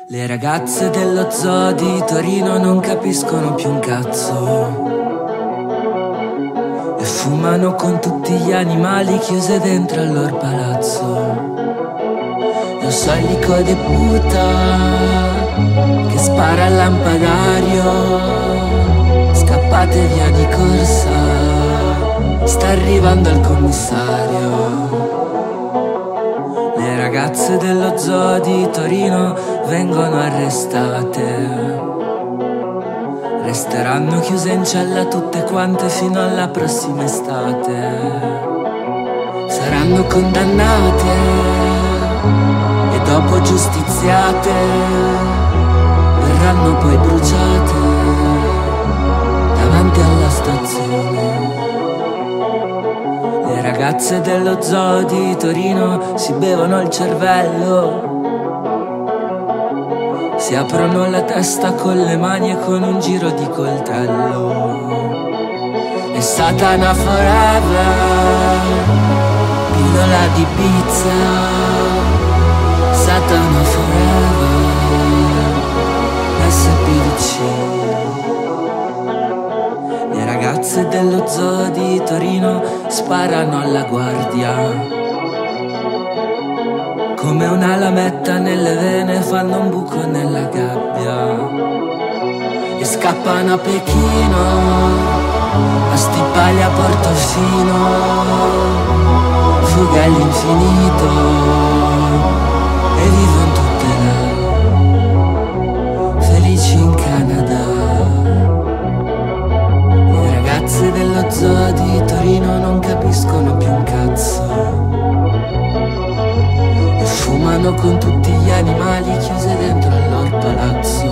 Le ragazze dello zoo di Torino non capiscono più un cazzo e fumano con tutti gli animali chiuse dentro al loro palazzo. Io so il lico de puta che spara al lampadario. Scappate via di corsa, sta arrivando il commissario. Le ragazze dello zoo di Torino vengono arrestate. Resteranno chiuse in cella tutte quante fino alla prossima estate. Saranno condannate e dopo giustiziate verranno poi bruciate davanti alla stazione. Le ragazze dello zoo di Torino si bevono il cervello, si aprono la testa con le mani e con un giro di coltello. E Satana forever, pillola di pizza. Satana forever, SPDC. Le ragazze dello zoo di Torino sparano alla guardia. Come una lametta nelle vene fanno un buco nella gabbia. E scappano a Pechino, a Stipali a Portofino. Fuga all'infinito e vivono tutte là, felici in Canada. Le ragazze dello zoo di Torino non capiscono più un cazzo. Fumano con tutti gli animali chiuse dentro al loro palazzo.